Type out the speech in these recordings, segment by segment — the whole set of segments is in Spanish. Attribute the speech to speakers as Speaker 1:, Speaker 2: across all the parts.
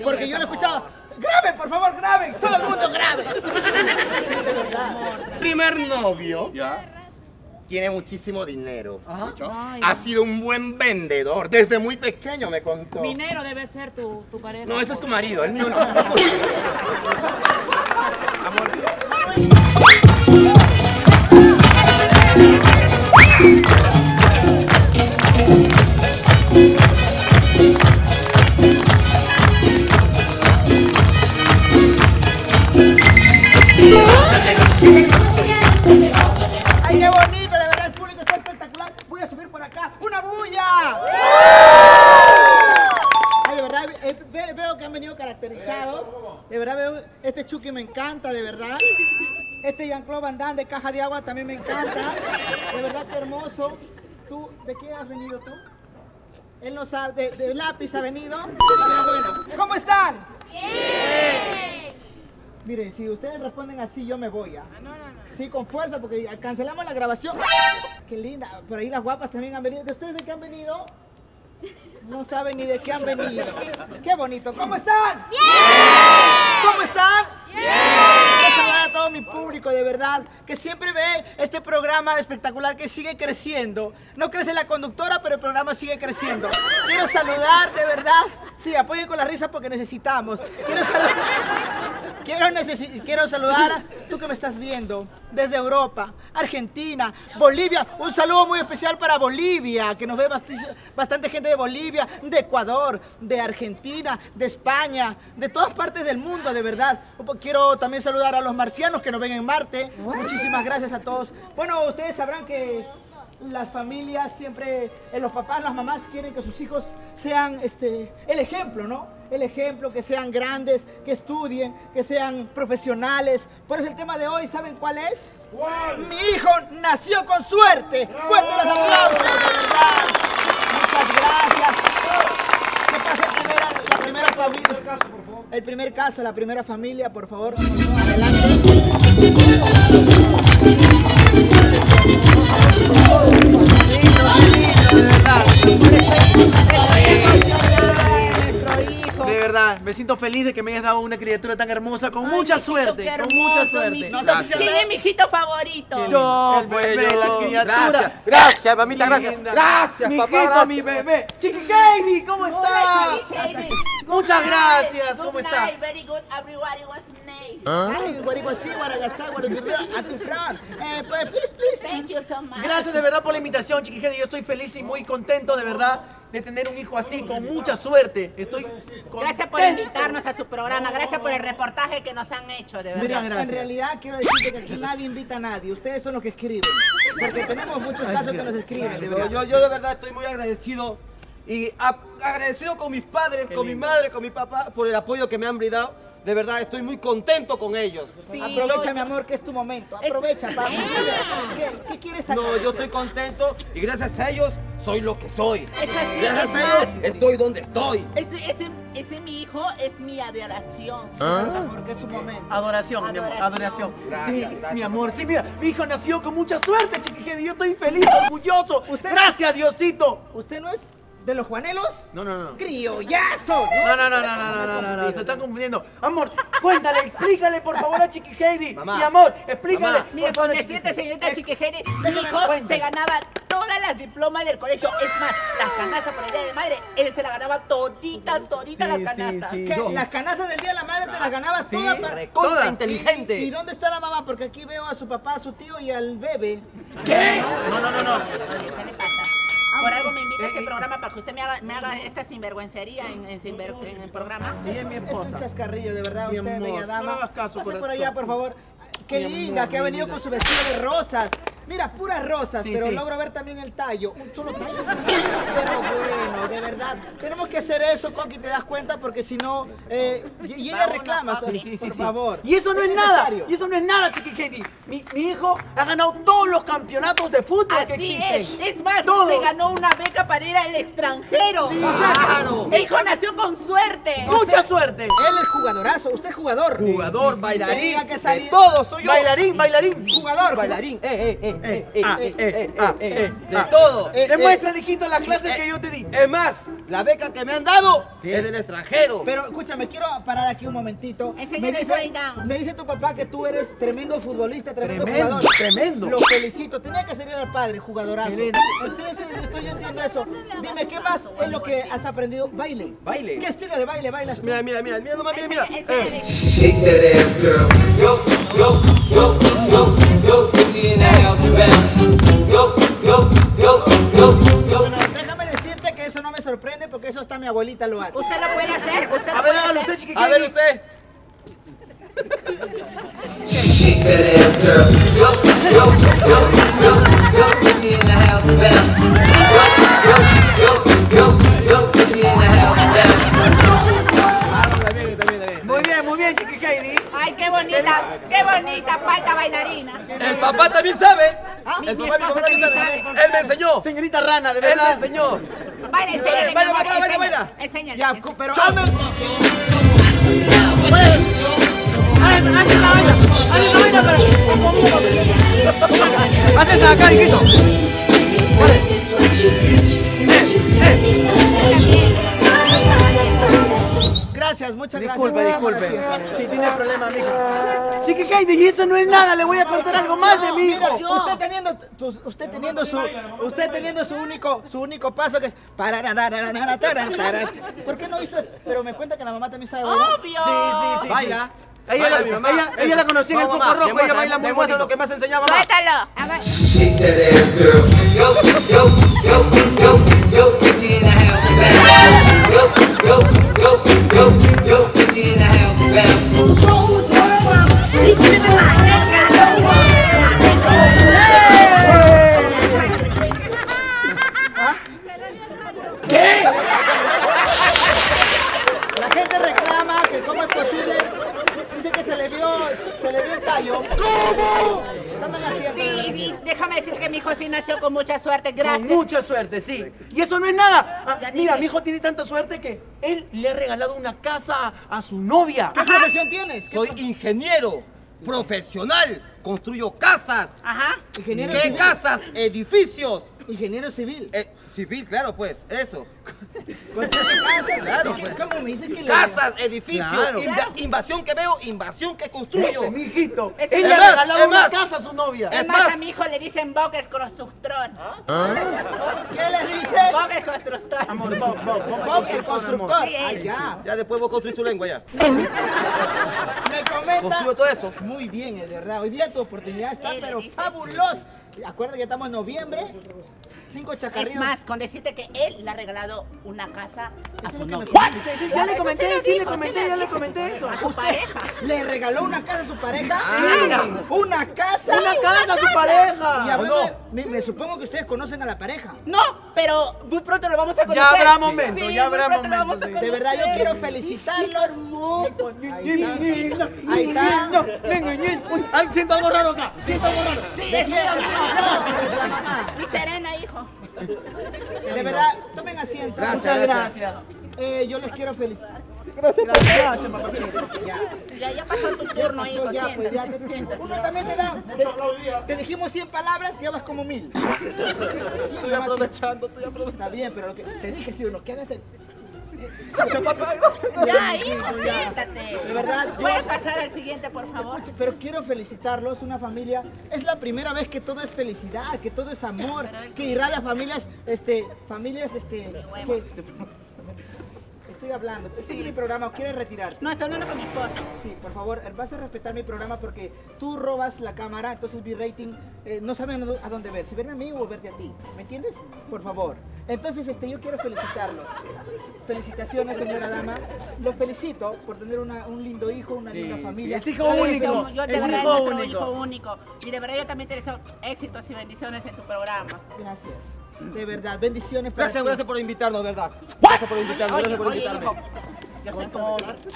Speaker 1: porque yo lo escuchaba. ¡Graben, por favor, graben! ¡Todo el mundo grabe! Sí, de verdad.
Speaker 2: Primer novio.
Speaker 3: ¿Ya?
Speaker 2: Tiene muchísimo dinero.
Speaker 3: Ajá.
Speaker 2: Ha sido un buen vendedor. Desde muy pequeño me contó.
Speaker 4: Minero debe ser tu pareja.
Speaker 2: No, ese es tu marido, el mío no.
Speaker 1: ¡Ay, qué bonito! De verdad, el público está espectacular. Voy a subir por acá. ¡Una bulla! Ay, de verdad, veo que han venido caracterizados. De verdad, veo, este Chucky me encanta, de verdad. Este Jean-Claude Van Damme de Caja de Agua también me encanta. De verdad, qué hermoso. ¿Tú, de qué has venido tú? Él no sabe, de Lápiz ha venido. Pero bueno, ¿cómo están? ¡Bien! Miren, si ustedes responden así, yo me voy, ¿ah? Sí, con fuerza, porque cancelamos la grabación. Qué linda. Por ahí las guapas también han venido. ¿De ustedes de qué han venido? No saben ni de qué han venido. Qué bonito. ¿Cómo están? ¡Bien! ¿Cómo están? ¡Bien! Quiero saludar a todo mi público, de verdad, que siempre ve este programa espectacular que sigue creciendo. No crece la conductora, pero el programa sigue creciendo. Quiero saludar, de verdad. Sí, apoyen con la risa porque necesitamos. Quiero saludar a tú que me estás viendo desde Europa, Argentina, Bolivia. Un saludo muy especial para Bolivia, que nos ve bastante gente de Bolivia, de Ecuador, de Argentina, de España, de todas partes del mundo, de verdad. Quiero también saludar a los marcianos que nos ven en Marte. Muchísimas gracias a todos. Bueno, ustedes sabrán que las familias siempre, los papás, las mamás quieren que sus hijos sean el ejemplo, ¿no? El ejemplo, que sean grandes, que estudien, que sean profesionales. Por eso el tema de hoy, ¿saben cuál es?
Speaker 3: ¿Cuál?
Speaker 1: Mi hijo nació con suerte. ¡Fuerte los aplausos! De verdad. Muchas gracias. ¿Qué pasa la primera familia? El primer caso, la primera familia, por favor. Adelante.
Speaker 5: De verdad, me siento feliz de que me hayas dado una criatura tan hermosa, con mucha suerte, con mucha suerte.
Speaker 1: No sé si
Speaker 6: ¿Quién es mi hijito favorito?
Speaker 5: Yo,
Speaker 3: El
Speaker 5: bebé,
Speaker 3: bebé,
Speaker 5: la
Speaker 3: yo.
Speaker 5: criatura.
Speaker 2: Gracias, mamita,
Speaker 5: Mi
Speaker 2: gracias.
Speaker 5: linda.
Speaker 2: Gracias,
Speaker 5: Mi
Speaker 2: papá,
Speaker 5: hijito,
Speaker 2: gracias.
Speaker 5: mi bebé. Chiqui Heidi, ¿cómo está?
Speaker 6: Hola, Chiqui.
Speaker 5: Muchas gracias, ¿cómo
Speaker 6: Good
Speaker 5: está?
Speaker 6: night, very good, everybody, what's your name?
Speaker 1: Ay, guariguasí, guaragasá, guariguirá, a tu fran. Please.
Speaker 6: Thank you so much.
Speaker 5: Gracias de verdad por la invitación, Chiqui Heidi. Yo estoy feliz y muy contento de verdad de tener un hijo así, con mucha suerte. Estoy contento.
Speaker 6: Gracias por invitarnos a su programa, gracias por el reportaje que nos han hecho, de verdad.
Speaker 5: Muchas gracias.
Speaker 1: En realidad quiero decirte que aquí nadie invita a nadie, ustedes son los que escriben. Porque tenemos muchos casos que nos escriben, de verdad.
Speaker 7: Yo de verdad estoy muy agradecido y agradecido con mis padres, con mi madre, con mi papá por el apoyo que me han brindado. De verdad estoy muy contento con ellos.
Speaker 6: Sí,
Speaker 1: Aprovecha, mi amor, que es tu momento. Aprovecha, papi. ¿Qué quieres sacar?
Speaker 7: No, yo estoy contento y gracias a ellos soy lo que soy.
Speaker 6: Es así,
Speaker 7: Gracias
Speaker 6: es
Speaker 7: a ellos
Speaker 6: más.
Speaker 7: estoy donde estoy.
Speaker 6: Ese mi hijo es mi adoración.
Speaker 1: Porque es su momento.
Speaker 5: Adoración, mi amor, adoración.
Speaker 7: Gracias,
Speaker 5: Sí,
Speaker 7: gracias.
Speaker 5: mi amor, sí, mira, mi hijo nació con mucha suerte, Chiqui Heidi. Yo estoy feliz, orgulloso. Gracias, Diosito.
Speaker 1: ¿Usted no es de los Juanelos?
Speaker 5: No.
Speaker 1: ¡Criollazo!
Speaker 5: No, se están confundiendo. Amor, cuéntale, explícale por favor a Chiqui Heidi.
Speaker 7: Mamá.
Speaker 5: Mi amor, explícale.
Speaker 7: Mamá.
Speaker 6: Mire,
Speaker 5: por favor,
Speaker 6: con
Speaker 5: a
Speaker 6: decirte, señorita Chiqui Heidi, mi hijo
Speaker 5: Cuéntame.
Speaker 6: se ganaba todas las diplomas del colegio. Es más, las canastas por el Día de Madre, él se las ganaba toditas las canastas.
Speaker 5: sí.
Speaker 1: ¿Qué?
Speaker 5: Yo-
Speaker 1: Las canastas del Día de la Madre te las ganabas
Speaker 5: Sí,
Speaker 1: todas para...
Speaker 7: Recontra
Speaker 5: Toda.
Speaker 7: inteligente.
Speaker 1: ¿Y dónde está la mamá? Porque aquí veo a su papá, a su tío y al bebé.
Speaker 5: No.
Speaker 6: ¿Qué le pasa? Por algo me invita a este programa para que usted me haga esta sinvergüencería en el programa.
Speaker 5: Ella es mi
Speaker 1: Es un
Speaker 5: esposa.
Speaker 1: chascarrillo, de verdad,
Speaker 5: Mi
Speaker 1: usted,
Speaker 5: amor,
Speaker 1: bella dama.
Speaker 5: no hagas caso,
Speaker 1: Pase por
Speaker 5: corazón.
Speaker 1: allá, por favor. Qué
Speaker 5: Mi
Speaker 1: linda,
Speaker 5: amor,
Speaker 1: que ha
Speaker 5: mi
Speaker 1: venido
Speaker 5: vida.
Speaker 1: con su vestido de rosas. Mira, puras rosas,
Speaker 5: Sí,
Speaker 1: pero
Speaker 5: sí.
Speaker 1: logro ver también el tallo. Un solo tallo. Pero bueno, de verdad. Tenemos que hacer eso, Coqui, te das cuenta, porque si no... y ella reclama,
Speaker 5: Sí,
Speaker 1: por favor.
Speaker 5: Y eso no es nada.
Speaker 1: necesario.
Speaker 5: Y eso no es nada, Chiqui Heidi. Mi hijo ha ganado todos los campeotos de fútbol que
Speaker 6: Así
Speaker 5: existen.
Speaker 6: es más,
Speaker 5: Todos.
Speaker 6: se ganó una beca para ir al extranjero.
Speaker 7: Claro.
Speaker 6: Mi hijo nació con suerte.
Speaker 5: Mucha suerte.
Speaker 1: Él es jugadorazo, usted es jugador.
Speaker 7: Jugador, bailarín,
Speaker 1: Tenía que
Speaker 7: de
Speaker 1: salir.
Speaker 7: todo soy yo.
Speaker 5: Bailarín.
Speaker 1: Jugador.
Speaker 7: Bailarín, de
Speaker 5: Ah,
Speaker 7: todo.
Speaker 5: Demuestra, hijito, las clases que yo te di.
Speaker 7: Es más, La beca que me han dado es del extranjero.
Speaker 1: Pero escúchame, quiero parar aquí un momentito.
Speaker 6: Enséñale el breakdown.
Speaker 1: Me dice tu papá que tú eres tremendo futbolista, tremendo
Speaker 5: Tremendo,
Speaker 1: jugador.
Speaker 5: tremendo.
Speaker 1: Lo felicito. Tenía que ser el padre, jugadorazo.
Speaker 5: Qué
Speaker 1: Entonces, yo entiendo eso. Dime, ¿qué más es lo que has aprendido? Baile.
Speaker 7: Baile.
Speaker 1: ¿Qué estilo de baile bailas tú?
Speaker 7: Mira, mira, mira, mira, nomás, mira, mira.
Speaker 6: Enséñale.
Speaker 3: Shake that ass, girl. Yo, yo, yo, yo, yo, 50 in the house, bounce. Yo, yo, yo, yo, yo.
Speaker 1: Bueno, déjame decirte que eso no me sorprende porque eso hasta mi abuelita lo hace.
Speaker 6: ¿Usted lo puede hacer? ¿Usted
Speaker 5: A
Speaker 6: lo
Speaker 5: ver,
Speaker 6: puede
Speaker 5: hágalo
Speaker 6: hacer?
Speaker 5: usted, Chiqui
Speaker 7: A ver
Speaker 5: Heidi.
Speaker 7: usted.
Speaker 3: Shake that ass, girl. Yo, yo, yo, yo, yo, 50 in the house, bounce. Yo, yo, yo, yo, 50 in the house, bounce.
Speaker 5: Muy bien, Chiqui Heidi.
Speaker 6: Ay, qué bonita falta bailarina.
Speaker 7: El papá también sabe.
Speaker 6: Mi
Speaker 7: El papá
Speaker 6: esposa
Speaker 7: también
Speaker 6: también
Speaker 7: sabe.
Speaker 6: sabe.
Speaker 7: Él me enseñó.
Speaker 5: Señorita Rana, de
Speaker 7: Él me
Speaker 5: verdad.
Speaker 7: enseñó.
Speaker 6: Baila, enséñale, mi
Speaker 7: Baila,
Speaker 6: amor,
Speaker 7: papá, baila,
Speaker 6: enséñale.
Speaker 7: baila.
Speaker 6: Enséñale.
Speaker 1: Ya,
Speaker 6: enséñale.
Speaker 1: pero
Speaker 5: Hazte acá, hijito.
Speaker 1: gracias, muchas
Speaker 5: Disculpe,
Speaker 1: gracias.
Speaker 5: disculpe. Si tiene problema, mijo. Chiqui Heidi, y eso no es nada. Le voy a contar algo más de mi hijo.
Speaker 1: Mira, usted teniendo su único paso que es ¿por qué no hizo eso? Pero me cuenta que la mamá también sabe bailar.
Speaker 6: Obvio.
Speaker 5: Sí.
Speaker 7: Baila.
Speaker 5: Ella
Speaker 7: Baila,
Speaker 5: la-
Speaker 7: mi mamá.
Speaker 5: ella la conocí en el
Speaker 7: No,
Speaker 5: foco
Speaker 7: mamá,
Speaker 5: rojo, ella baila muy
Speaker 7: demuestra
Speaker 5: bonito.
Speaker 7: lo que más enseñaba mamá.
Speaker 6: Suéltalo. A ver.
Speaker 3: Shake that ass, girl. Yo, yo, yo, yo, yo, 50 in the house, bounce. Yo, yo, yo, yo, yo, 50 in the house, bounce.
Speaker 1: La gente reclama que cómo es posible. Dice que se le vio el tallo. ¿Cómo? Están haciendo.
Speaker 6: Sí, y déjame decir que mi hijo sí nació con mucha suerte,
Speaker 5: Con
Speaker 6: gracias.
Speaker 5: mucha suerte, sí. Y eso no es nada.
Speaker 6: Ya
Speaker 5: Mira,
Speaker 6: dije.
Speaker 5: mi hijo tiene tanta suerte que él le ha regalado una casa a su novia.
Speaker 1: ¿Qué profesión tienes?
Speaker 7: Soy ingeniero profesional. Construyo casas.
Speaker 6: Ajá.
Speaker 1: Ingeniero
Speaker 7: ¿Qué
Speaker 1: civil.
Speaker 7: casas? Edificios.
Speaker 1: Ingeniero civil.
Speaker 7: Civil, claro, pues, eso.
Speaker 1: Claro,
Speaker 7: pues.
Speaker 1: ¿Cómo me dices que le
Speaker 7: Casas, edificios,
Speaker 5: Claro.
Speaker 7: invasión que veo, invasión que construyo.
Speaker 5: Ese, mi hijito.
Speaker 6: Ese
Speaker 5: Él
Speaker 6: es
Speaker 5: le ha
Speaker 7: más,
Speaker 5: regalado
Speaker 7: es
Speaker 5: una
Speaker 7: más.
Speaker 5: casa a su novia.
Speaker 6: Es
Speaker 7: Es
Speaker 6: más,
Speaker 7: más.
Speaker 6: a mi hijo le dicen Boker Constructor.
Speaker 1: ¿Qué le dice?
Speaker 6: Boker Constructor.
Speaker 5: Amor,
Speaker 1: Bob, el constructor.
Speaker 6: Sí,
Speaker 1: Ay, ya.
Speaker 7: Ya después vos construís tu lengua ya.
Speaker 1: Me comenta.
Speaker 7: Construyo todo eso.
Speaker 1: Muy bien, de verdad. Hoy día tu oportunidad está,
Speaker 6: Él le
Speaker 1: pero
Speaker 6: dice
Speaker 1: fabulosa. Acuérdate que ya estamos en noviembre. 5 chacarrillos.
Speaker 6: Es más, con decirte que él le ha regalado una casa a
Speaker 1: Eso
Speaker 6: su
Speaker 1: es lo que
Speaker 6: novia.
Speaker 1: me
Speaker 5: Sí, ya le comenté,
Speaker 6: Eso
Speaker 5: sí le
Speaker 6: dijo,
Speaker 5: comenté, ya le comenté eso.
Speaker 6: A su pareja.
Speaker 1: ¿Le regaló una casa a su pareja?
Speaker 5: Claro.
Speaker 1: ¿Una casa?
Speaker 5: Una casa a su
Speaker 1: Y
Speaker 5: pareja.
Speaker 1: a
Speaker 5: ¿O
Speaker 1: ver,
Speaker 5: no?
Speaker 1: me supongo que ustedes conocen a la pareja.
Speaker 6: No, pero muy pronto lo vamos a conocer.
Speaker 5: Ya habrá momento,
Speaker 6: Sí,
Speaker 5: ya
Speaker 6: muy
Speaker 5: habrá
Speaker 6: pronto lo
Speaker 5: momento,
Speaker 6: vamos a
Speaker 5: sí.
Speaker 1: De verdad, yo
Speaker 6: conocer.
Speaker 1: quiero felicitarlos. Ahí está.
Speaker 5: Siento algo raro acá. Siento algo raro.
Speaker 6: Sí,
Speaker 1: ¿De
Speaker 6: es
Speaker 1: quién?
Speaker 6: mío,
Speaker 1: La mamá.
Speaker 6: mi Serena, hijo.
Speaker 1: De verdad, tomen asiento.
Speaker 5: Muchas gracias.
Speaker 1: Yo les quiero felicitar.
Speaker 5: Gracias, papachito.
Speaker 6: Ya pasó tu turno, hijo.
Speaker 1: Pasó ya, pues ya
Speaker 6: Siéntate, siéntate.
Speaker 1: uno también te da. Te dijimos 100 palabras y ya vas como 1000.
Speaker 5: Estoy aprovechando,
Speaker 1: Está bien, pero lo que te dije, sí, uno, que hagas el.
Speaker 6: Ya, hijo, siéntate.
Speaker 1: De verdad, yo-
Speaker 6: ¿Puede pasar al siguiente, por favor?
Speaker 1: Pero quiero felicitarlos, una familia. Es la primera vez que todo es felicidad, que todo es amor, que irradia familias, que estoy hablando. Este es mi programa, ¿o quieres retirar?
Speaker 6: No, estoy hablando con mi esposa.
Speaker 1: Sí, por favor, vas a respetar mi programa porque tú robas la cámara, entonces mi rating no saben a dónde ver, si verme a mí o verte a ti, ¿me entiendes? Por favor. Entonces, yo quiero felicitarlos. Felicitaciones, señora dama. Los felicito por tener un lindo hijo, una linda familia.
Speaker 5: es hijo único.
Speaker 6: Yo de
Speaker 5: Es
Speaker 6: verdad,
Speaker 5: hijo
Speaker 6: nuestro
Speaker 5: único.
Speaker 6: hijo único. Y de verdad yo también te deseo éxitos y bendiciones en tu programa.
Speaker 1: Gracias. De verdad, bendiciones para
Speaker 7: Gracias,
Speaker 1: ti.
Speaker 7: gracias por invitarnos, ¿verdad? Gracias por invitarnos,
Speaker 6: Oye,
Speaker 7: gracias por
Speaker 6: oye,
Speaker 7: invitarme.
Speaker 6: hijo. Yo soy como...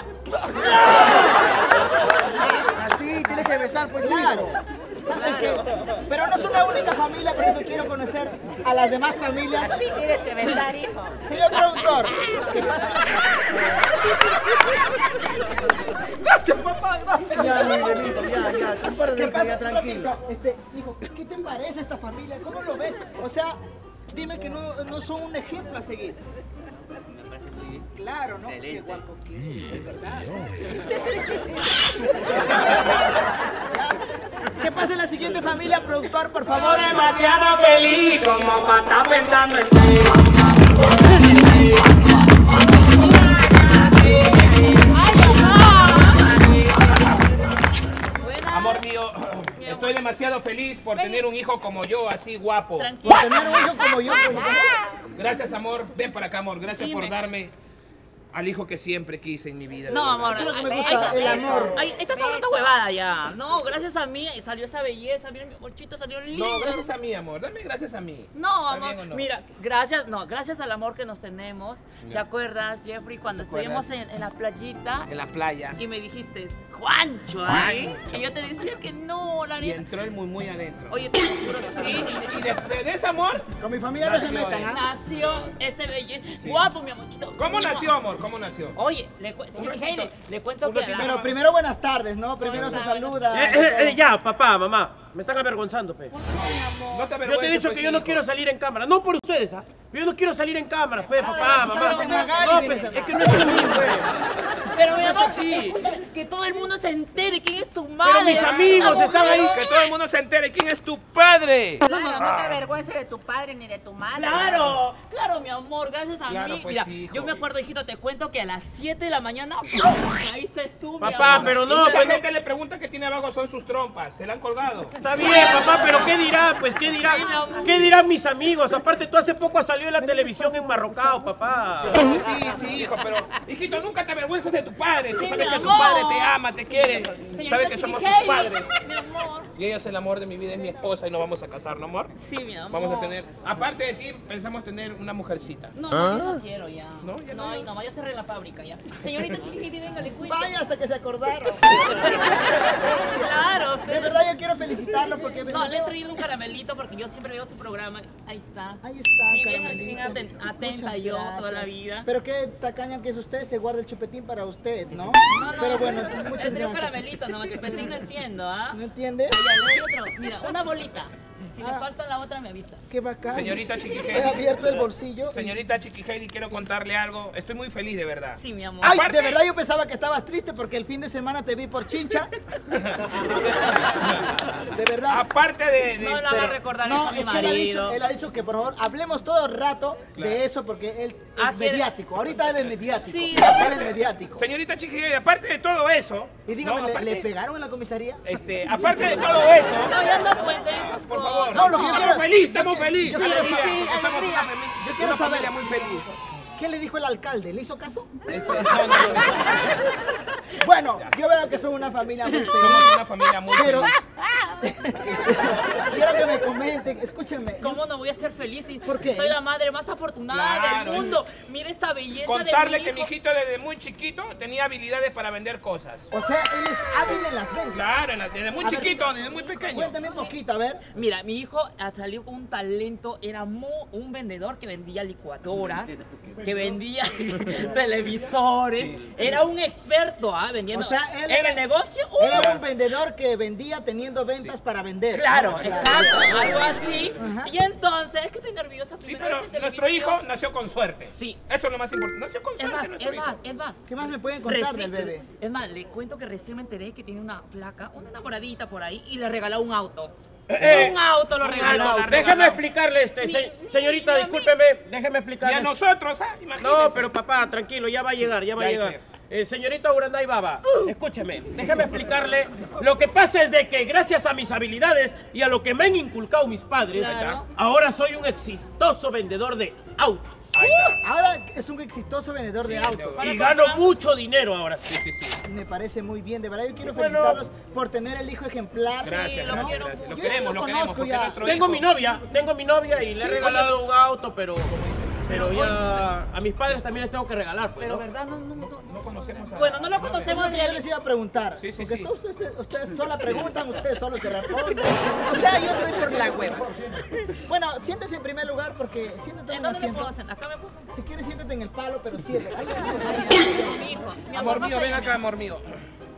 Speaker 5: Así, tienes que besar, pues
Speaker 1: Claro. ¿Saben qué? Pero no son la única familia, por eso quiero conocer a las demás familias.
Speaker 6: Así tienes que besar, hijo.
Speaker 1: Señor productor, ¿qué pasa?
Speaker 5: Gracias, papá, gracias. Ya, mi bebito, ya,
Speaker 1: ¿Qué
Speaker 5: compárate,
Speaker 1: pasa?
Speaker 5: ya, tranquilo.
Speaker 1: Hijo, ¿qué te parece esta familia? ¿Cómo lo ves? O sea, dime que no son un ejemplo a seguir.
Speaker 7: Me parece muy bien.
Speaker 1: Claro, ¿no?
Speaker 7: Excelente.
Speaker 1: Qué guapo que es, ¿verdad? ¿Qué pasa en la siguiente familia, productor, por favor?
Speaker 8: Demasiado feliz como para estar pensando en ti.
Speaker 9: Amor mío, estoy demasiado feliz por tener un hijo como yo, así guapo.
Speaker 4: Tranquilo.
Speaker 1: Por tener un hijo como yo,
Speaker 9: Gracias, amor. Ven para acá, amor. Gracias por
Speaker 4: Dime.
Speaker 9: darme al hijo que siempre quise en mi vida.
Speaker 4: No, amor.
Speaker 1: Eso es lo que me gusta, el amor.
Speaker 4: Ay, estás hablando huevada ya. No, gracias a mí salió esta belleza. Mira, mi amorchito salió lindo.
Speaker 9: No, gracias a mí, amor. Dame gracias a mí.
Speaker 4: No,
Speaker 9: ¿Está bien
Speaker 4: amor,
Speaker 9: o no?
Speaker 4: mira, gracias al amor que nos tenemos. ¿Te acuerdas, Jeffrey, cuando estuvimos en la playita
Speaker 9: En la playa.
Speaker 4: y me dijiste, Juancho, ahí?
Speaker 9: Juancho.
Speaker 4: Y yo te decía que no, la
Speaker 9: Y
Speaker 4: neta.
Speaker 9: entró el muy adentro.
Speaker 4: Oye, te lo juro, sí.
Speaker 9: Y de ese amor,
Speaker 1: Con mi familia no se
Speaker 9: Nació,
Speaker 1: metan, ¿ah?
Speaker 4: Nació este belleza. Guapo, mi amorchito.
Speaker 9: ¿cómo nació, amor? ¿Cómo nació?
Speaker 4: Oye,
Speaker 9: ratito.
Speaker 4: le cuento
Speaker 9: Un
Speaker 4: que...
Speaker 9: ratito.
Speaker 1: Pero primero buenas tardes, ¿no? Primero se saluda.
Speaker 5: Ya, papá, mamá. Me están avergonzando, pe.
Speaker 9: No te
Speaker 5: Yo te he
Speaker 9: avergüences,
Speaker 5: dicho
Speaker 9: pues,
Speaker 5: que yo no
Speaker 9: hijo.
Speaker 5: quiero salir en cámara. No por ustedes, ¿ah? Yo no quiero salir en cámara, pe, papá,
Speaker 1: tú
Speaker 5: mamá.
Speaker 1: sabes en Magali,
Speaker 5: No,
Speaker 1: vienes
Speaker 5: pues,
Speaker 1: a-
Speaker 5: es que no es así, pe.
Speaker 4: Pero mi
Speaker 5: No es
Speaker 4: amor,
Speaker 5: así.
Speaker 4: escúchame, que todo el mundo se entere quién es tu madre.
Speaker 5: Pero mis amigos están ahí.
Speaker 9: Que todo el mundo se entere quién es tu padre.
Speaker 6: Claro, no te avergüences de tu padre ni de tu madre.
Speaker 4: Claro, claro, mi amor, gracias a
Speaker 9: Claro,
Speaker 4: mí.
Speaker 9: pues
Speaker 4: Mira,
Speaker 9: sí, hijo.
Speaker 4: yo me acuerdo, hijito, te cuento que a las 7 de la mañana, ahí estás tú, mi
Speaker 5: Papá,
Speaker 4: amor.
Speaker 5: pero
Speaker 9: Y
Speaker 5: no,
Speaker 9: mucha
Speaker 5: pues no.
Speaker 9: gente le pregunta qué tiene abajo son sus trompas. Se la han colgado.
Speaker 5: Está bien, papá, pero ¿qué dirá? Pues, ¿qué dirá?
Speaker 4: Sí, mi amor.
Speaker 5: ¿Qué dirán mis amigos? Aparte, tú hace poco has salido en la televisión en Marrocao, papá.
Speaker 9: Sí, hijo, pero hijito, nunca te avergüences de tu padre. Tú
Speaker 4: Sí,
Speaker 9: sabes
Speaker 4: mi
Speaker 9: que tu
Speaker 4: amor.
Speaker 9: padre te ama, te quiere.
Speaker 4: Señorita
Speaker 9: Sabes que somos tus
Speaker 4: Chiquijeli,
Speaker 9: padres.
Speaker 4: mi amor.
Speaker 9: Y ella es el amor de mi vida, es mi esposa y nos vamos a casar, ¿no, amor?
Speaker 4: Sí, mi amor.
Speaker 9: Vamos a tener, aparte de ti, pensamos tener una mujercita.
Speaker 4: No, no, yo no quiero ya.
Speaker 9: No, ya no.
Speaker 4: ay, no, ya cerré la fábrica ya. Señorita Chiquijeli, venga, le cuento.
Speaker 1: Vaya hasta que se acordaron.
Speaker 4: Claro,
Speaker 1: De
Speaker 4: usted...
Speaker 1: verdad yo quiero felicitarlo porque...
Speaker 4: No, le he traído un caramelito porque yo siempre veo su programa. Ahí está.
Speaker 1: Ahí está,
Speaker 4: Sí, bien,
Speaker 1: caramelito.
Speaker 4: atenta
Speaker 1: Muchas
Speaker 4: yo
Speaker 1: gracias.
Speaker 4: toda la vida.
Speaker 1: Pero qué tacaña que es usted, se guarda el chupetín para usted, ¿no?
Speaker 4: No, no,
Speaker 1: Pero
Speaker 4: no,
Speaker 1: bueno,
Speaker 4: le
Speaker 1: muchas
Speaker 4: traigo un
Speaker 1: gracias.
Speaker 4: caramelito, no, chupetín no entiendo, ¿ah?
Speaker 1: ¿No entiendes?
Speaker 4: Hay otro, mira, una bolita. Si me
Speaker 1: Ah.
Speaker 4: falta la otra, me avisa.
Speaker 1: Qué bacán.
Speaker 9: Señorita
Speaker 1: He
Speaker 9: Chiquijeli.
Speaker 1: abierto el bolsillo.
Speaker 9: Señorita Chiquijeli, quiero contarle algo. Estoy muy feliz, de verdad.
Speaker 4: Sí, mi amor.
Speaker 1: Ay,
Speaker 9: Aparte-
Speaker 1: de verdad yo pensaba que estabas triste porque el fin de semana te vi por Chincha. De verdad.
Speaker 9: Aparte de
Speaker 4: No la haga recordar eso
Speaker 1: No,
Speaker 4: a mi
Speaker 1: es que
Speaker 4: marido.
Speaker 1: él ha dicho que por favor hablemos todo el rato de eso porque él
Speaker 4: Ah,
Speaker 1: es
Speaker 4: ¿quiere?
Speaker 1: mediático. Ahorita él es mediático.
Speaker 4: Sí.
Speaker 1: Él es mediático.
Speaker 9: Señorita Chiquijeli, aparte de todo eso...
Speaker 1: Y dígame,
Speaker 9: no,
Speaker 1: ¿le
Speaker 9: aparte-
Speaker 1: pegaron en la comisaría?
Speaker 9: aparte de todo eso...
Speaker 4: No, ya no cuenten esas
Speaker 9: Por
Speaker 4: cosas.
Speaker 9: favor,
Speaker 1: No, lo que yo quiero-
Speaker 9: estamos felices.
Speaker 1: yo quiero
Speaker 9: Alegría,
Speaker 1: saber-
Speaker 9: porque somos
Speaker 4: alegría.
Speaker 1: Yo quiero
Speaker 9: una
Speaker 1: saber.
Speaker 9: familia muy feliz.
Speaker 1: ¿Qué le dijo el alcalde? ¿Le hizo caso?
Speaker 9: No.
Speaker 1: Bueno, yo veo que son una familia muy feliz.
Speaker 9: Somos una familia muy
Speaker 1: Pero
Speaker 9: feliz.
Speaker 1: quiero que me comenten, escúchenme.
Speaker 4: ¿Cómo no voy a ser feliz si,
Speaker 1: ¿Por qué?
Speaker 4: si soy la madre más afortunada
Speaker 9: Claro.
Speaker 4: del mundo? Mira esta belleza
Speaker 9: Contarle
Speaker 4: de
Speaker 9: que
Speaker 4: mi
Speaker 9: mi
Speaker 4: hijo.
Speaker 9: hijito desde muy chiquito tenía habilidades para vender cosas.
Speaker 1: O sea, él es hábil en las ventas.
Speaker 9: Claro, desde muy
Speaker 1: A ver,
Speaker 9: chiquito, desde muy pequeño.
Speaker 1: Cuéntame un poquito, a ver.
Speaker 4: Mira, mi hijo salió con un talento, era un vendedor que vendía licuadoras, que vendía televisores, era un experto, vendiendo.
Speaker 1: O sea, él
Speaker 4: en
Speaker 1: era-
Speaker 4: el negocio.
Speaker 1: Él era un vendedor que vendía teniendo ventas para vender.
Speaker 4: Claro,
Speaker 1: Ah,
Speaker 4: exacto, algo así.
Speaker 1: Ajá.
Speaker 4: Y entonces, es que estoy nerviosa.
Speaker 9: Sí,
Speaker 4: primera
Speaker 9: pero
Speaker 4: vez en
Speaker 9: nuestro
Speaker 4: televisión.
Speaker 9: hijo nació con suerte.
Speaker 4: Sí.
Speaker 9: Eso es lo más importante. Nació con
Speaker 4: Es
Speaker 9: suerte
Speaker 4: más,
Speaker 9: nuestro
Speaker 4: es
Speaker 9: hijo.
Speaker 4: más, es más.
Speaker 1: ¿Qué más me pueden contar del bebé?
Speaker 4: Es más, le cuento que recién me enteré que tiene una flaca, una enamoradita por ahí, y le regaló un auto. Un auto lo regaló.
Speaker 5: Déjeme explicarle, señorita,
Speaker 4: mi
Speaker 5: discúlpeme, déjeme
Speaker 9: Y
Speaker 5: explicarle.
Speaker 9: a nosotros, imagínese.
Speaker 5: No, pero papá, tranquilo, ya va a llegar, ya va a
Speaker 9: Ya,
Speaker 5: llegar.
Speaker 9: ya.
Speaker 5: Señorita Uranday Baba, escúcheme, déjeme explicarle. Lo que pasa es de que gracias a mis habilidades y a lo que me han inculcado mis padres,
Speaker 4: Claro.
Speaker 5: ahora soy un exitoso vendedor de autos.
Speaker 1: Ahora es un exitoso vendedor de autos.
Speaker 5: Y gano mucho dinero ahora sí.
Speaker 1: Me parece muy bien, de verdad yo quiero
Speaker 5: Bueno.
Speaker 1: felicitarlos por tener el hijo ejemplar.
Speaker 9: Gracias,
Speaker 4: lo
Speaker 9: gracias,
Speaker 4: quiero
Speaker 9: gracias. Lo
Speaker 1: mucho.
Speaker 9: queremos,
Speaker 1: Yo
Speaker 9: lo
Speaker 1: lo
Speaker 9: queremos.
Speaker 1: conozco
Speaker 9: Porque
Speaker 1: ya.
Speaker 9: nuestro
Speaker 5: Tengo
Speaker 9: hijo-
Speaker 5: mi novia y le he
Speaker 1: Sí,
Speaker 5: regalado un auto, pero ya a mis padres también les tengo que regalar, pues,
Speaker 4: Pero
Speaker 5: ¿no?
Speaker 4: verdad, no
Speaker 9: No conocemos a...
Speaker 4: Bueno, no lo
Speaker 1: Es
Speaker 4: conocemos
Speaker 1: lo que yo
Speaker 4: de
Speaker 1: les iba a preguntar.
Speaker 9: Sí, sí,
Speaker 1: porque
Speaker 9: sí.
Speaker 1: todos ustedes solo preguntan, ustedes solo se responden. O sea, yo estoy por la hueva. Bueno, siéntese en primer lugar porque siéntate en
Speaker 4: ¿En
Speaker 1: un
Speaker 4: dónde me puedo
Speaker 1: asiento.
Speaker 4: sentar? Acá me puedo sentar.
Speaker 1: Si quieres, siéntate en el palo, pero siéntate. Ay, ay, ay, ay.
Speaker 4: Mi hijo, mi
Speaker 9: Amor
Speaker 4: más
Speaker 9: mío, ven
Speaker 4: allá,
Speaker 9: acá, amor mío.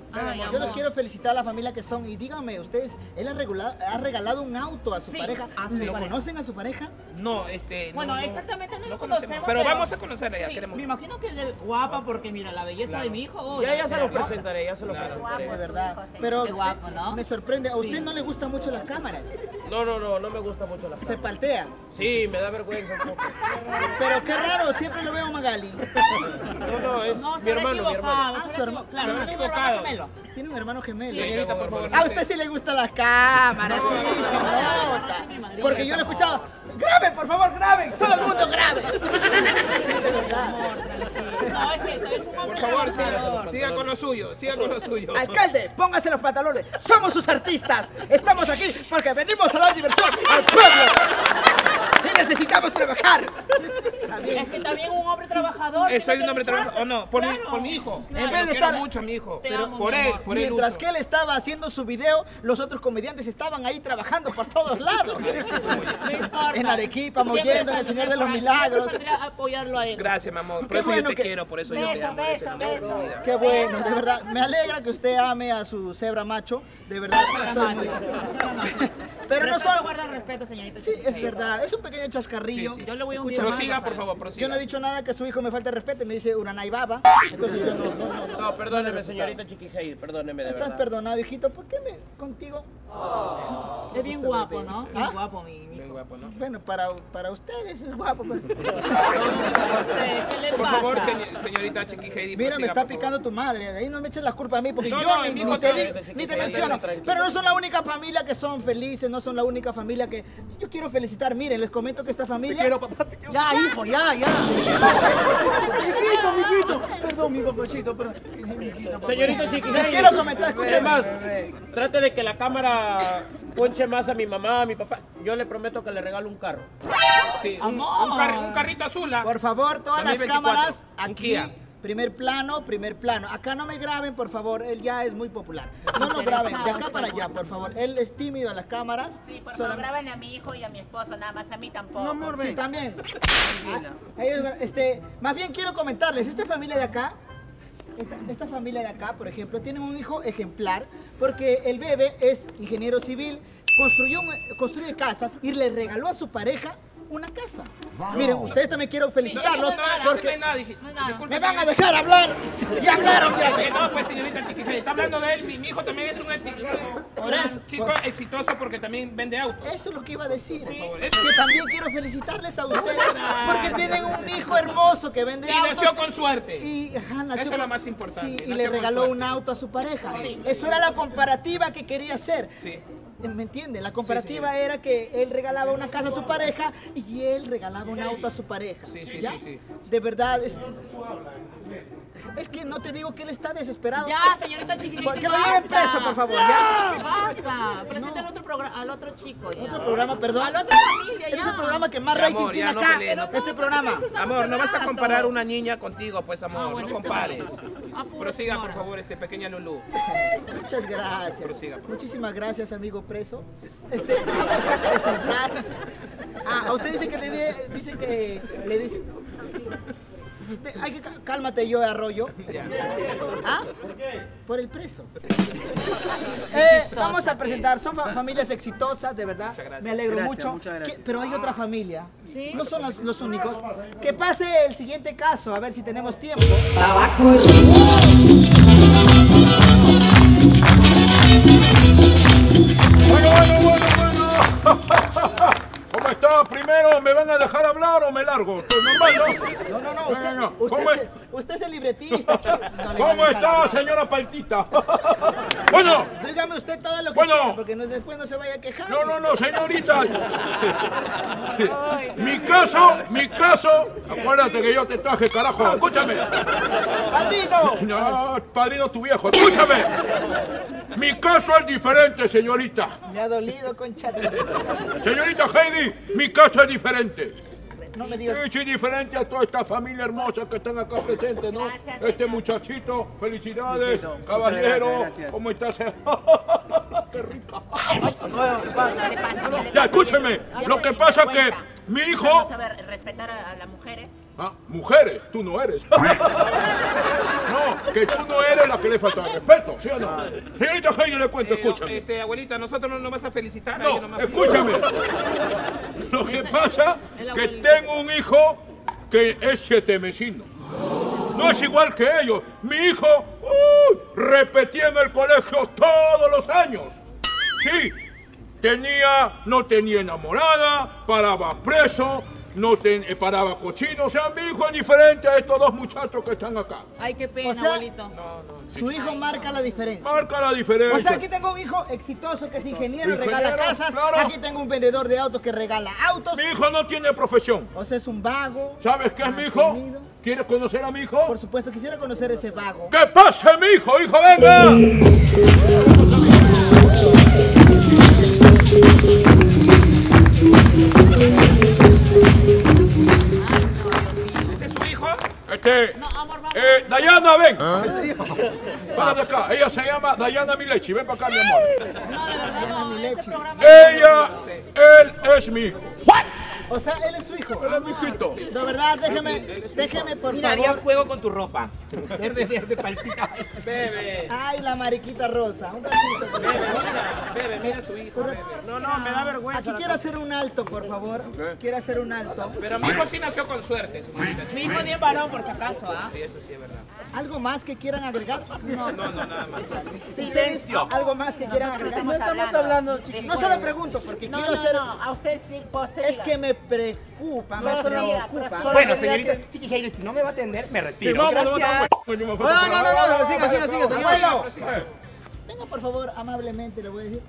Speaker 4: Ay,
Speaker 1: Yo los
Speaker 4: amor.
Speaker 1: quiero felicitar a la familia que son. Y díganme, ustedes, él ha regalado un auto a su
Speaker 4: Sí,
Speaker 1: pareja.
Speaker 4: a su
Speaker 1: ¿Lo
Speaker 4: pareja.
Speaker 1: conocen a su pareja?
Speaker 9: No,
Speaker 4: Bueno,
Speaker 9: no,
Speaker 4: exactamente no lo
Speaker 9: conocemos.
Speaker 4: conocemos.
Speaker 9: Pero vamos a conocerla ya,
Speaker 4: sí,
Speaker 9: queremos.
Speaker 4: me imagino que es de guapa porque mira la belleza de mi hijo. oh,
Speaker 5: Ya
Speaker 4: debe
Speaker 5: se
Speaker 4: ser
Speaker 5: lo
Speaker 4: hermosa.
Speaker 5: presentaré, ya se lo presentaré.
Speaker 1: De verdad. Pero
Speaker 4: Qué guapo, ¿no?
Speaker 1: me sorprende. ¿A usted no le gustan mucho las cámaras?
Speaker 5: No me gusta mucho la
Speaker 1: Se
Speaker 5: cámara.
Speaker 1: paltea.
Speaker 5: Sí, me da vergüenza un poco.
Speaker 1: Pero qué raro, siempre lo veo Magali.
Speaker 5: No, es
Speaker 4: No,
Speaker 5: mi hermano, mi hermano.
Speaker 1: Ah, su hermano.
Speaker 4: Claro,
Speaker 9: Se ha
Speaker 4: tiene un
Speaker 9: equivocado.
Speaker 4: hermano gemelo.
Speaker 1: Tiene un hermano gemelo.
Speaker 9: Señorita, por favor.
Speaker 1: A usted sí le gustan las cámaras, sí, se nota. Porque yo lo escuchaba. ¡Graben, por favor, graben! ¡Todo el mundo grabe! Sí, de verdad.
Speaker 4: No, es que es un hombre
Speaker 9: Por favor,
Speaker 4: trabajador.
Speaker 9: siga con lo suyo, siga con lo suyo.
Speaker 1: Alcalde, póngase los pantalones. Somos sus artistas. Estamos aquí porque venimos a dar diversión al pueblo. Y necesitamos trabajar. Está bien.
Speaker 4: Es que también un hombre trabajador.
Speaker 9: Soy
Speaker 4: tiene
Speaker 9: un
Speaker 4: que
Speaker 9: hombre
Speaker 4: lucharse.
Speaker 9: trabajador. No, por
Speaker 4: Claro,
Speaker 9: mi hijo.
Speaker 4: claro.
Speaker 1: En vez de
Speaker 9: Yo quiero
Speaker 1: estar-
Speaker 9: mucho a mi hijo.
Speaker 4: Te
Speaker 9: Pero
Speaker 4: amo,
Speaker 9: por
Speaker 4: mi
Speaker 9: él,
Speaker 4: amor.
Speaker 9: por él.
Speaker 1: Mientras
Speaker 9: lucho.
Speaker 1: que él estaba haciendo su video, los otros comediantes estaban ahí trabajando por todos lados.
Speaker 4: No importa.
Speaker 1: En Arequipa,
Speaker 4: Siempre
Speaker 1: Mollendo, en el
Speaker 4: saldré
Speaker 1: Señor de los
Speaker 4: por ahí,
Speaker 1: Milagros.
Speaker 4: siempre saldré a apoyarlo a él.
Speaker 9: Gracias, mi amor. Por
Speaker 1: Qué
Speaker 9: eso yo
Speaker 1: bueno
Speaker 9: te
Speaker 1: que-
Speaker 9: quiero, por eso yo te
Speaker 6: Beso,
Speaker 9: amo.
Speaker 6: beso,
Speaker 9: Eso es lo
Speaker 6: beso.
Speaker 9: vida.
Speaker 1: Qué bueno, de verdad. Me alegra que usted ame a su cebra macho. De verdad, estoy muy... Pero no
Speaker 4: Respeto,
Speaker 1: solo...
Speaker 4: guarda respeto, señorita.
Speaker 1: Sí, es verdad. Es un pequeño chascarrillo.
Speaker 9: Sí, sí.
Speaker 4: Yo le voy a hundir
Speaker 1: Escucha,
Speaker 4: más.
Speaker 9: Prosiga, por favor, prosiga.
Speaker 1: Yo no he dicho nada que su hijo me falte respeto y me dice Uranay Baba. Entonces yo no.
Speaker 5: No, perdóneme, señorita Chiquijay, perdóneme de
Speaker 1: Estás
Speaker 5: verdad.
Speaker 1: perdonado, hijito. ¿Por qué contigo?
Speaker 4: Es bien guapo, ¿no? Bien
Speaker 1: ¿Ah?
Speaker 4: guapo, mi hijo.
Speaker 9: Bien guapo, ¿no?
Speaker 1: Bueno, para ustedes es guapo. Pero...
Speaker 4: ¿Qué le
Speaker 9: Por
Speaker 4: pasa?
Speaker 9: favor, señorita Chiqui Heidi,
Speaker 1: Mira, me
Speaker 9: prosiga,
Speaker 1: está
Speaker 9: por favor.
Speaker 1: picando tu madre. De ahí no me eches la culpa a mí, porque
Speaker 9: No,
Speaker 1: yo
Speaker 9: no,
Speaker 1: ni,
Speaker 9: mi
Speaker 1: ni
Speaker 9: hijo
Speaker 1: te,
Speaker 9: también,
Speaker 1: ni te
Speaker 5: tranquilo,
Speaker 1: menciono.
Speaker 5: tranquilo.
Speaker 1: Pero no son la única familia que son felices, no son la única familia que... Yo quiero felicitar, miren, les comento que esta familia...
Speaker 7: Te quiero, papá, te quiero.
Speaker 1: Ya, hijo, ya. Mijito. Perdón, mi papachito, pero...
Speaker 5: Señorita Chiquijay,
Speaker 1: Les quiero comentar, escuchen
Speaker 5: es más,
Speaker 1: bebé.
Speaker 5: trate de que la cámara ponche más a mi mamá, a mi papá. Yo le prometo que le regalo un carro.
Speaker 9: Sí,
Speaker 4: Amor.
Speaker 9: un carrito azul. ¿ah?
Speaker 1: Por favor, todas las
Speaker 9: 2024,
Speaker 1: cámaras
Speaker 9: un
Speaker 1: aquí.
Speaker 9: Kia.
Speaker 1: Primer plano. Acá no me graben, por favor. Él ya es muy popular. No nos graben. De acá para allá, por favor. Él es tímido a las cámaras.
Speaker 6: Sí, por favor,
Speaker 1: Solamente-
Speaker 6: graben a mi hijo y a mi esposo, nada más, a mí tampoco.
Speaker 1: No, amor, sí, también. Ah, ellos, más bien quiero comentarles, esta familia de acá, esta familia de acá, por ejemplo, tienen un hijo ejemplar porque el bebé es ingeniero civil, construye casas y le regaló a su pareja una casa. Miren, ustedes también quiero felicitarlos
Speaker 9: No,
Speaker 1: porque
Speaker 9: no hay nada, dije.
Speaker 4: No hay nada.
Speaker 9: Disculpe,
Speaker 1: me van a
Speaker 9: señorita.
Speaker 1: dejar hablar. Ya hablaron, ya.
Speaker 9: No, pues señorita Chiqui Heidi, está hablando de él. Mi hijo también es un
Speaker 1: Por eso,
Speaker 9: chico
Speaker 1: por-
Speaker 9: exitoso porque también vende autos.
Speaker 1: Eso es lo que iba a decir.
Speaker 9: favor.
Speaker 1: Es que también quiero felicitarles a ustedes porque tienen un hijo hermoso que vende
Speaker 9: Y
Speaker 1: autos.
Speaker 9: nació con suerte.
Speaker 1: Y, ajá, nació
Speaker 9: Eso es
Speaker 1: con-
Speaker 9: lo más importante,
Speaker 1: Sí, y
Speaker 9: nació
Speaker 1: le
Speaker 9: con
Speaker 1: regaló
Speaker 9: suerte.
Speaker 1: un auto a su pareja. Eso era la comparativa que quería hacer.
Speaker 9: Sí.
Speaker 1: ¿Me entienden? La comparativa era que él regalaba una casa a su pareja y él regalaba un auto a su pareja.
Speaker 9: Sí, sí,
Speaker 1: ¿Ya?
Speaker 9: sí, sí.
Speaker 1: De verdad, es que no te digo que él está desesperado.
Speaker 4: Ya, señorita Chiquijay.
Speaker 1: ¿Por qué lo lleven preso, por favor? Ya.
Speaker 4: ¿Qué pasa? Presente al otro chico ya.
Speaker 1: Otro programa, perdón.
Speaker 4: A la otra familia ya.
Speaker 1: Es el programa que más
Speaker 9: Ya,
Speaker 1: rating
Speaker 9: amor,
Speaker 1: tiene
Speaker 9: ya, no
Speaker 1: acá.
Speaker 9: peleen, no
Speaker 1: Este programa.
Speaker 9: Amor, no vas a
Speaker 4: rato.
Speaker 9: comparar una niña contigo, pues amor,
Speaker 4: bueno,
Speaker 9: no
Speaker 4: este
Speaker 9: compares.
Speaker 4: Apúrate,
Speaker 9: Prosiga, por
Speaker 4: señora.
Speaker 9: favor, pequeña Lulú.
Speaker 1: Muchas gracias.
Speaker 9: Prosiga, por favor.
Speaker 1: Muchísimas gracias, amigo preso. Vamos a presentar. Ah, a usted dice que le dice. Hay que cálmate, yo Arroyo. ¿Ah? Por el preso. Vamos a presentar, son familias exitosas, de verdad.
Speaker 9: gracias.
Speaker 1: Me alegro
Speaker 7: Gracias,
Speaker 1: mucho.
Speaker 7: muchas gracias.
Speaker 1: Pero hay otra familia.
Speaker 4: Sí.
Speaker 1: No son los únicos. Que pase el siguiente caso, a ver si tenemos tiempo.
Speaker 10: Bueno. ¿Cómo está? Primero, ¿me van a dejar hablar o me largo? ¿Esto es normal,
Speaker 1: No,
Speaker 10: ¿Cómo es?
Speaker 1: usted es el libretista. No le
Speaker 10: ¿Cómo
Speaker 1: van a dejar
Speaker 10: está,
Speaker 1: hablar.
Speaker 10: señora Paltita? Bueno,
Speaker 1: Dígame usted todo lo que
Speaker 10: Bueno.
Speaker 1: quiera, porque después no se vaya a quejar.
Speaker 10: no, señorita. Mi caso, acuérdate que yo te traje, carajo. Escúchame.
Speaker 1: ¡Padrino!
Speaker 10: No, padrino tu viejo, escúchame. Mi caso es diferente, señorita.
Speaker 1: Me ha dolido, concha de...
Speaker 10: Señorita Heidi, mi caso es diferente.
Speaker 1: No me digas...
Speaker 10: Sí, diferente a toda esta familia hermosa que están acá presentes, ¿no?
Speaker 6: Gracias,
Speaker 10: Este
Speaker 6: señor.
Speaker 10: muchachito, felicidades,
Speaker 7: Muchas
Speaker 10: caballero.
Speaker 7: gracias.
Speaker 10: ¿Cómo estás? ¡Qué rica!
Speaker 6: ¿Qué le pasa? ¿Qué le
Speaker 10: Ya,
Speaker 6: pasa?
Speaker 10: escúcheme.
Speaker 6: Ya
Speaker 10: Lo
Speaker 6: por
Speaker 10: que
Speaker 6: mi
Speaker 10: pasa que
Speaker 6: vergüenza.
Speaker 10: mi hijo...
Speaker 6: Vamos a ver, respetar a las mujeres.
Speaker 10: ¿Ah? Mujeres, tú no eres. No, que tú no eres la que le falta respeto, ¿sí o no? Señorita Heine, le cuento, escúchame.
Speaker 9: Abuelita, nosotros no nos vas a felicitar.
Speaker 10: No, escúchame. Lo que pasa es que tengo un hijo que es 7 mesino. No es igual que ellos. Mi hijo repetía en el colegio todos los años. Sí, no tenía enamorada, paraba preso, paraba cochino. O sea, mi hijo es diferente a estos dos muchachos que están acá.
Speaker 4: Ay, qué pena,
Speaker 1: O sea,
Speaker 4: abuelito.
Speaker 1: Su hijo marca la diferencia.
Speaker 10: Marca la diferencia.
Speaker 1: O sea, aquí tengo un hijo exitoso que es ingeniero, regala
Speaker 10: Ingeniero,
Speaker 1: casas.
Speaker 10: claro.
Speaker 1: Aquí tengo un vendedor de autos que regala autos.
Speaker 10: Mi hijo no tiene profesión.
Speaker 1: O sea, es un vago.
Speaker 10: ¿Sabes qué es mi hijo? ¿Quieres conocer a mi hijo?
Speaker 1: Por supuesto, quisiera conocer ese vago.
Speaker 10: ¡Que pase mi hijo! ¡Hijo, venga!
Speaker 9: ¿Ese es su hijo?
Speaker 10: Dayana, ven. Para de acá. Ella se llama Dayana Milechi. Ven para acá, mi amor. Él es mi hijo.
Speaker 1: O sea, él es su hijo.
Speaker 10: Él es mi hijito.
Speaker 1: De verdad, déjeme por
Speaker 2: Mira, haría
Speaker 1: favor.
Speaker 2: juego con tu ropa. Verde, palpita.
Speaker 9: Bebe.
Speaker 1: Ay, la mariquita rosa. Un ratito.
Speaker 9: Bebe, mira a su hijo. Bebe.
Speaker 5: No, me da vergüenza.
Speaker 1: Aquí quiero hacer un alto, por favor. Quiero hacer un alto.
Speaker 9: Pero mi hijo sí nació con suerte, señorita.
Speaker 4: Mi hijo es bien varón, por si acaso, ¿ah?
Speaker 9: Sí, eso sí es verdad.
Speaker 1: ¿Algo más que quieran agregar?
Speaker 9: No, nada más.
Speaker 2: Silencio.
Speaker 1: ¿Algo más que quieran agregar? No estamos hablando, chicos. No solo pregunto, porque quiero hacer...
Speaker 6: a usted sí,
Speaker 1: Es que me preocupa, me preocupa.
Speaker 2: Bueno, señorita Chiqui Heine, si no me va a atender, me retiro.
Speaker 10: No,
Speaker 1: siga, señor. Abuelo,
Speaker 10: Eh,
Speaker 1: venga por favor, amablemente, le voy a decir.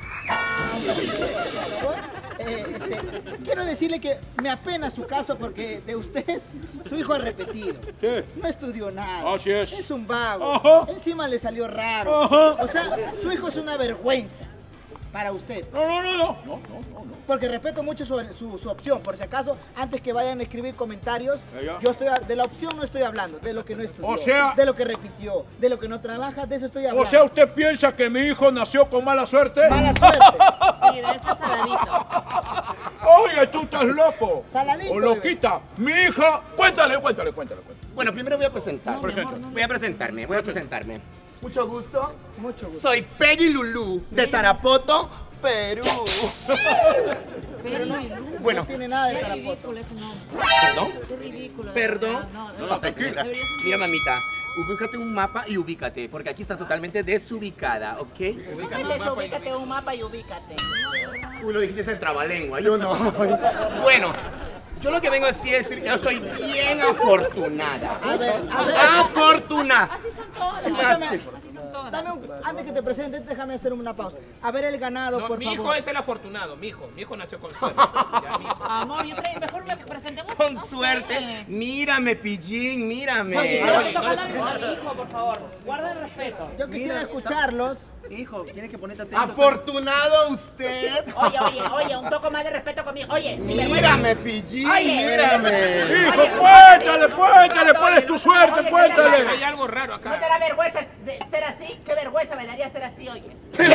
Speaker 1: Quiero decirle que me apena su caso porque de usted, su hijo ha repetido.
Speaker 10: ¿Qué?
Speaker 1: No estudió nada.
Speaker 10: Así es.
Speaker 1: Es un vago.
Speaker 10: Ajá.
Speaker 1: Encima le salió raro.
Speaker 10: Ajá.
Speaker 1: O sea, su hijo es una vergüenza para usted.
Speaker 10: No.
Speaker 1: Porque respeto mucho su opción. Por si acaso, antes que vayan a escribir comentarios,
Speaker 10: Ya.
Speaker 1: yo estoy de la opción no estoy hablando, de lo que no estudió,
Speaker 10: O sea-
Speaker 1: de lo que repitió, de lo que no trabaja, de eso estoy hablando.
Speaker 10: O sea, ¿usted piensa que mi hijo nació con mala suerte?
Speaker 1: Mala suerte.
Speaker 4: Sí, de ese saladito.
Speaker 10: Oye, tú estás loco.
Speaker 1: Saladito,
Speaker 10: O loquita. Mi hija. Cuéntale.
Speaker 2: Bueno, primero voy a presentarme.
Speaker 10: Presenta.
Speaker 2: Voy a presentarme. Mucho gusto.
Speaker 1: Mucho gusto.
Speaker 2: Soy Peggy Lulú, de Tarapoto, Perú. Bueno,
Speaker 1: No tiene nada de Tarapoto.
Speaker 2: ¿perdón?
Speaker 4: Qué ridículo.
Speaker 2: Perdón.
Speaker 10: No, tranquila.
Speaker 2: Mira, mamita, ubícate un mapa y ubícate, porque aquí estás totalmente desubicada, ¿ok?
Speaker 6: Ubícate un mapa y ubícate.
Speaker 2: Uy, lo dijiste en trabalengua, yo no. Bueno, yo lo que vengo a decir que yo soy bien afortunada.
Speaker 1: A ver.
Speaker 2: ¡Afortunada!
Speaker 4: Así son todas.
Speaker 1: Escúchame.
Speaker 4: Así son todas.
Speaker 1: Antes que te presentes, déjame hacer una pausa. A ver el ganado,
Speaker 9: No,
Speaker 1: por
Speaker 9: mi
Speaker 1: favor.
Speaker 9: hijo es el afortunado, mi hijo nació con suerte. Ya, mi hijo.
Speaker 4: Amor, mejor me presentemos.
Speaker 2: Con
Speaker 4: no sé.
Speaker 2: suerte. Mírame, pillín, mírame.
Speaker 4: No me toca hablar de mi hijo, por favor. Guarda el respeto.
Speaker 1: Yo quisiera escucharlos.
Speaker 7: Hijo, tienes que ponerte atento.
Speaker 2: Afortunado usted.
Speaker 6: Oye, un poco más de respeto conmigo. Oye,
Speaker 2: Mírame, pillín,
Speaker 6: Oye.
Speaker 2: mírame.
Speaker 10: Hijo, cuéntale, ¿cuál es tu suerte?
Speaker 6: Oye,
Speaker 10: Cuéntale.
Speaker 9: Hay algo raro
Speaker 6: ¿no te
Speaker 9: acá.
Speaker 6: da vergüenza de ser así? ¿Qué vergüenza me daría ser así, oye?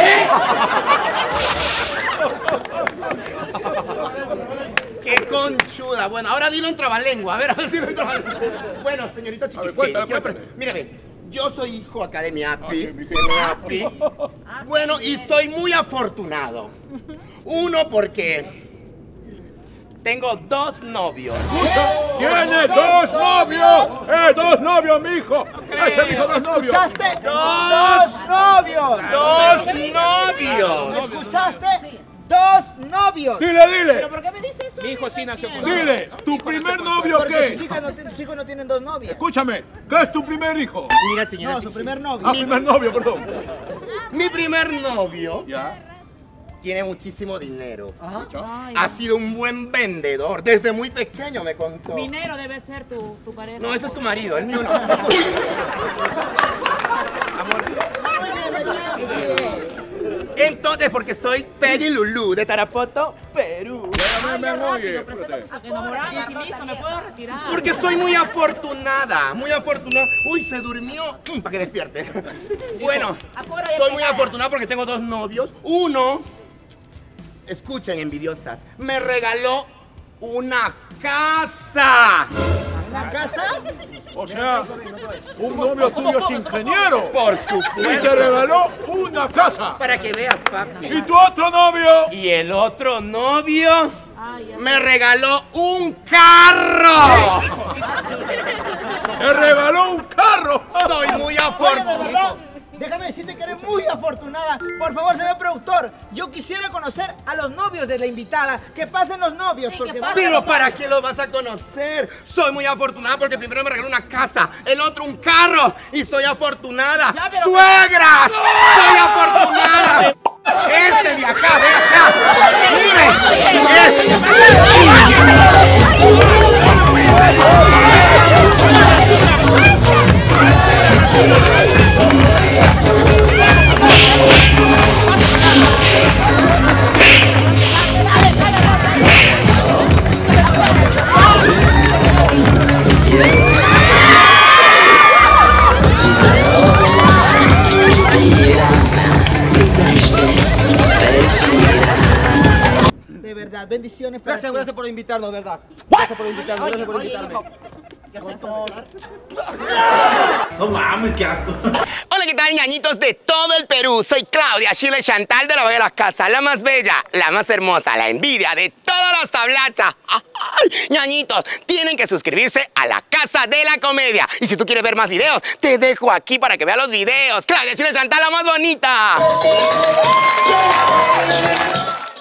Speaker 2: ¡Qué conchuda! Bueno, ahora dilo en trabalengua. A ver, dilo en trabalengua. Bueno, señorita Chiqui,
Speaker 10: cuéntale.
Speaker 2: mírame, yo soy hijo acá de mi API.
Speaker 10: sí, mi
Speaker 2: de mi API. Bueno, y soy muy afortunado. Uno, porque tengo 2 novios.
Speaker 10: ¡Tiene 2 novios! ¡2 novios, mi hijo! ¡Ese es mi hijo, 2 novios!
Speaker 1: ¿Escuchaste?
Speaker 2: ¡Dos!
Speaker 1: novios!
Speaker 2: ¡2 novios!
Speaker 1: ¿Escuchaste? 2 novios.
Speaker 10: Dile.
Speaker 4: ¿Pero por qué me dices eso?
Speaker 9: Mi hijo sí nació con
Speaker 10: Dile, ¿tu primer novio
Speaker 1: Porque
Speaker 10: qué?
Speaker 1: sus hijos no tienen 2 novias.
Speaker 10: Escúchame, ¿qué es tu primer hijo?
Speaker 2: Mira, señora
Speaker 1: No, su
Speaker 2: Chiqui,
Speaker 1: primer novio.
Speaker 10: Ah, primer novio, perdón.
Speaker 2: mi primer novio
Speaker 10: Ya.
Speaker 2: tiene muchísimo dinero.
Speaker 4: Ay,
Speaker 2: Ha sido un buen vendedor. Desde muy pequeño me contó.
Speaker 4: Minero debe ser tu pareja.
Speaker 2: No, ese es tu marido, el mío no. Entonces, porque soy Peggy Lulú de Tarapoto, Perú.
Speaker 10: Ven, oye,
Speaker 4: Lo presento
Speaker 10: espérate.
Speaker 4: enamorado y listo, me puedo retirar.
Speaker 2: Porque soy muy afortunada, muy afortunada. Uy, se durmió. Para que despiertes. Bueno, soy muy afortunada porque tengo 2 novios. Uno, escuchen, envidiosas, me regaló una casa.
Speaker 1: ¿La casa?
Speaker 10: O sea, un novio tuyo es ingeniero.
Speaker 2: Por
Speaker 10: Y
Speaker 2: supuesto.
Speaker 10: te regaló una casa.
Speaker 2: Para que veas, papi.
Speaker 10: ¿Y tu otro novio?
Speaker 2: Y el otro novio me regaló un carro.
Speaker 10: ¡Te regaló un carro!
Speaker 2: Soy muy
Speaker 1: Oye, de
Speaker 2: afortunado.
Speaker 1: verdad, déjame decirte que eres muy afortunada. Por favor, señor productor, yo quisiera conocer a los novios de la invitada. Que pasen los novios, porque van a-
Speaker 2: Pero ¿para qué lo vas a conocer? Soy muy afortunada porque primero me regaló una casa, el otro un carro y soy afortunada.
Speaker 4: Ya, pero-
Speaker 2: ¡Suegras! ¡Soy afortunada! Este de acá, ve acá. ¡Mire!
Speaker 1: De verdad, bendiciones para
Speaker 7: Gracias,
Speaker 1: ti.
Speaker 7: gracias por invitarnos, ¿verdad? Gracias por invitarnos, gracias por
Speaker 6: Oye,
Speaker 7: invitarme.
Speaker 6: hijo, ¿ya se empezó a besar?
Speaker 2: Hola, ¿qué tal, ñañitos de todo el Perú? Soy Claudia Chile Chantal de la Bella de las Casas, la más bella, la más hermosa, la envidia de todos los tablachas. ¡Ay! Ñañitos, tienen que suscribirse a la Casa de la Comedia. Y si tú quieres ver más videos, te dejo aquí para que veas los videos. Claudia Chile Chantal, la más bonita.